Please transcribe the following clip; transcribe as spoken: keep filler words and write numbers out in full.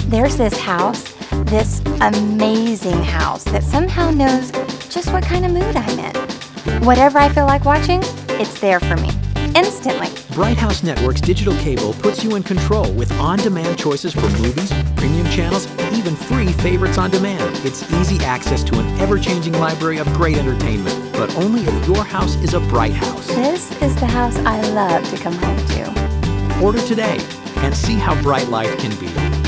There's this house, this amazing house that somehow knows just what kind of mood I'm in. Whatever I feel like watching, it's there for me, instantly. BrightHouse Network's digital cable puts you in control with on-demand choices for movies, premium channels, even free favorites on demand. It's easy access to an ever-changing library of great entertainment, but only if your house is a Bright House. This is the house I love to come home to. Order today and see how bright life can be.